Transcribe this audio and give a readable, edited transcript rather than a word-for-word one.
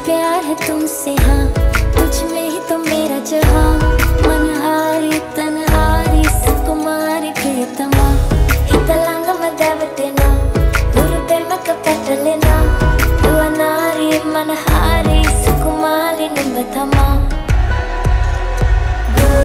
प्यार है तुमसे हाँ, तुझ में ही तो मेरा जहाँ। मनहारी तनहारी सुकुमारी प्रियतमा, हितलांग मदवटेना गुरुदेव कपटलेना। युवा नारी मनहारी सुकुमारी निम्बतमा।